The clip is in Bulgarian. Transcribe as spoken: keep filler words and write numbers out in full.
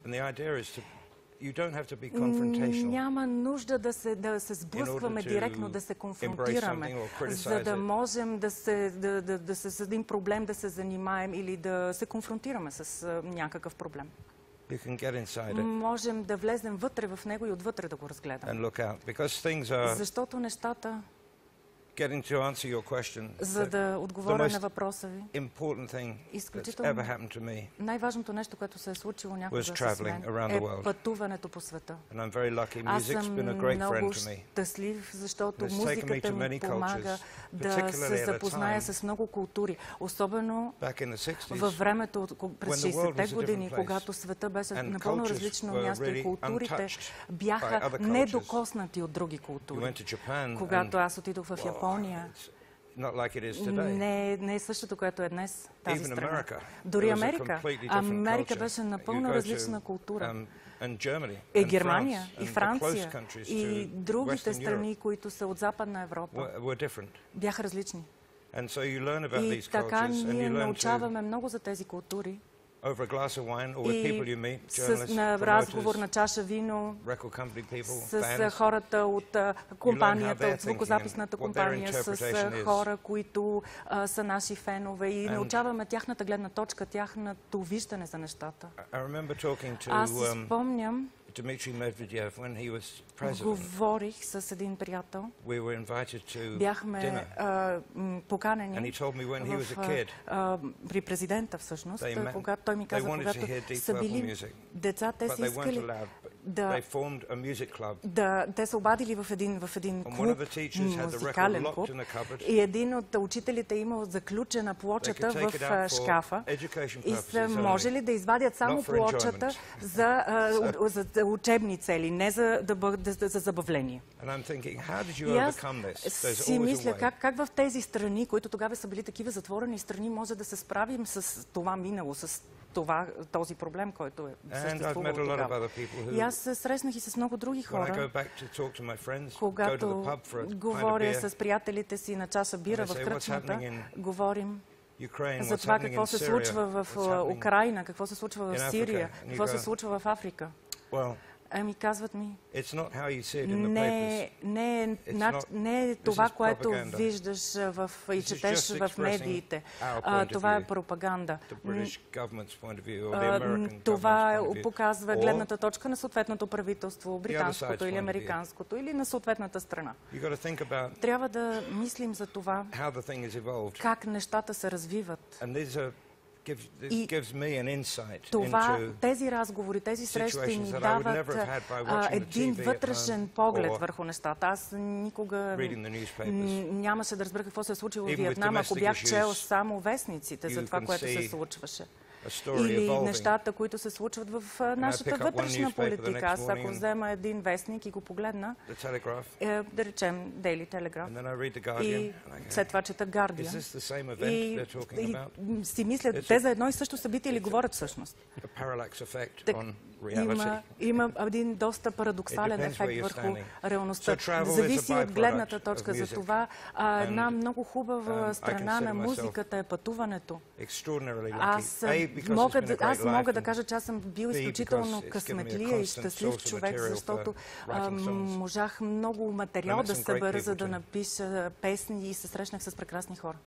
And the idea is to you don't have to be confrontational. Няма нужда да се, да се сблъскваме директно, да се конфронтираме, за да можем да се, да, да, да се с един проблем да се занимаем или да се конфронтираме с а, някакъв проблем. You can get inside it. Можем да влезем вътре в него и отвътре да го разгледаме. And look out, because things are Защото нещата, getting to answer your question, за да отговоря на въпроса ви, important thing that's изключително ever happened to me най-важното нещо, което се е случило някога was с traveling мен, around the world. е пътуването по света. And I'm very lucky. Аз Music's съм been a great friend много to me. щастлив, защото It's taken me музиката to ми many помага cultures, да particularly се at a запозная time с много култури. Особено back in the sixties, във времето от- през when the world was шейсетте a години, different place, когато света беше and напълно cultures различно were място и really културите untouched by бяха other cultures. недокоснати от други You култури. went to Japan Когато and аз отидох в wow, Япония, it's not like it is today. не, е- не е същото, което е днес тази Even страна. America, Дори there was a Америка. completely different Америка culture. беше You напълно go to, различна култура. um, and Germany, И and Германия, France, и and the Франция, close countries и to другите Western страни, които са от Западна Европа, Europe were, were different. бяха различни. And so you learn about И these така cultures, and ние you learn to, научаваме много за тези култури. over a glass of wine, or with people you И meet, с, journalists, на разговор promoters, на чаша вино, record company people, с bands. хората от а, компанията, they're от звукозаписната thinking and what their компания, с interpretation а, is. хора, които а, са наши фенове и And- научаваме тяхната гледна точка, тяхното виждане за нещата. I remember talking to Аз си um, спомням, Dmitry Medvedev when he was president. говорих с един приятел, We were invited to бяхме dinner, а, м, and поканени he told me when he was в, a kid, а, при президента всъщност, They met- когато той ми they каза, wanted to когато hear Deep са Purple били music, деца, те but са they weren't искали allowed. But да, they formed a music club, да, те са обадили в един, в един and one клуб, of the teachers had the record музикален locked клуб, in the cupboard. и един от учителите имал заключена They плочата could take в it а, out for шкафа education и са purposes можели only. да извадят само Not for плочата enjoyment. за, а, за, за учебни цели, не за, да бъде, за, за забавление. And I'm thinking, how did you И аз overcome this? There's си always a мисля way. как, как в тези страни, които тогава са били такива затворени страни, може да се справим с това минало, с това, този проблем, който е And I've съществувал met a lot of тогава. other people И who, аз се срещнах и с много други when I хора, go back to talk to my friends, go to когато the pub for a pint of говоря beer, с приятелите си на чаша бира And I в say, кръчмата, "What's happening in говорим Ukraine, за what's това happening какво in се Syria, случва в what's happening Украйна, какво се случва в in Africa?" Сирия, And you какво се go, случва в Африка. Well, Ами казват ми, it's not how you see it in the не, papers. не, е It's над- not- не е this това, is което propaganda. виждаш а, в, и This is четеш just в медиите. expressing our А, point of това е view. пропаганда. The British government's point of view or the А, American Това government's point of view. показва Or гледната точка на съответното правителство, side's британското или point of view. американското, или на съответната страна. you got to think about Трябва да мислим за това, how the thing is evolved. как нещата се развиват. And these are gives, this И gives me an insight Това, into тези разговори, тези срещи situations ни that I would дават never have had by а, watching the един T V at вътрешен home поглед or върху нещата. Аз никога reading the newspapers. н- нямаше да разбера какво се е случило в Even with Виетнам, ако domestic бях чел issues, само вестниците за you това, can което се see случваше. A story Или evolving. нещата, които се случват в а, нашата pick up one вътрешна newspaper the политика. next Аз ако morning and- взема един вестник и го погледна, The Telegraph, е, да речем Daily Telegraph, and then I read the Guardian. и and I go, след това чета is Guardian, this the same event и, they're talking и about? си мисля, It's те a- за едно и също събитие ли it's a- говорят всъщност? A parallax effect Так, on reality. Има, има един доста парадоксален It depends ефект where you're върху standing. реалността. So travel is a Зависи от byproduct гледната of точка. За music. това а, една And, много хубава um, I страна на consider myself музиката е пътуването. Extraordinarily lucky. Аз, A, because мога, it's been да, a great аз мога да life, кажа, че аз съм бил B, изключително because it's given me a късметлия и constant щастлив source of човек, material for защото writing а, songs. можах много материал I met да some great събера, people за да too. напиша песни и се срещнах с прекрасни хора.